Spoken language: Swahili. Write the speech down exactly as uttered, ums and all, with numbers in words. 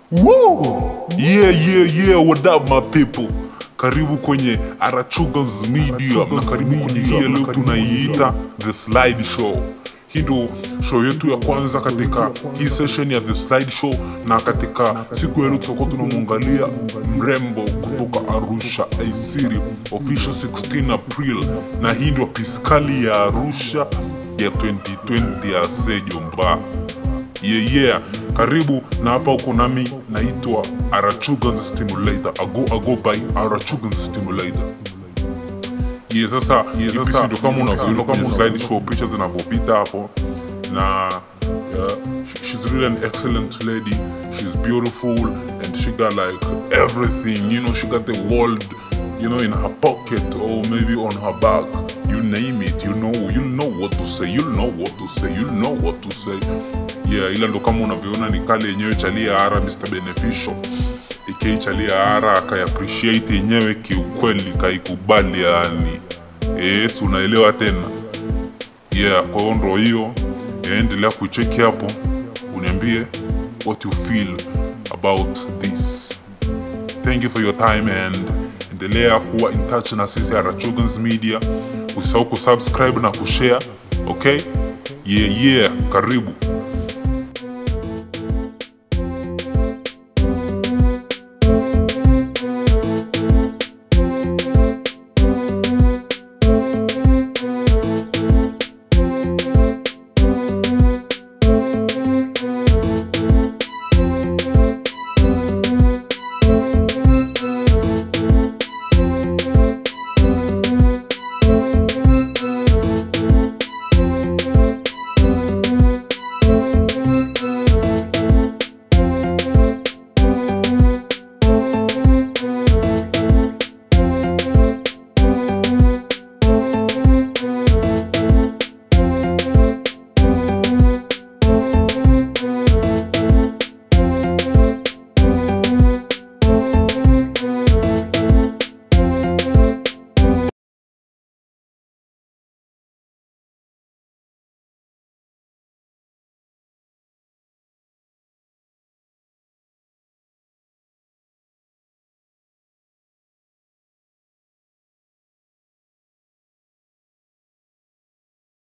Woo! Yeah, yeah, yeah, what up my people? Karibu kwenye Arusha's Media na karibu kwenye hii leo tunaiita The Slide Show. Hii ndio show yetu ya kwanza katika hii session ya The Slide Show, na katika siku ya leo tutakuwa tunamwangalia mrembo kutoka Arusha, Aisiri, official sixteen April, na hii ndio piskali ya Arusha ya twenty twenty ya Sejo mba. Yeah, yeah, karibu na hapa uko nami naitwa Arusha's Stimulator. Ago ago by Arusha's Stimulator. Yeah, sasa yeah, sasa ndio kama unavyoona kama slide show picha zinavyopita hapo, na yeah, she's really an excellent lady. She's beautiful and she got like everything, you know, she got the world, you know, in her pocket or maybe on her back. You name it, you know, you know what to say, you know what to say, you know what to say. Yeah, ila ndo kama unavyoona ni kale yenyewe chalia ara Mister Beneficial. Ikei chalia ara akai appreciate yenyewe kiukweli, kaikubali yani. Yes, unaelewa tena. Yeah, kwa hiyo hiyo, endelea kucheki hapo, uniambie what you feel about this. Thank you for your time and endelea kuwa in touch na sisi Arusha's Media. Usisahau kusubscribe na kushare, okay? Yeah, yeah, karibu.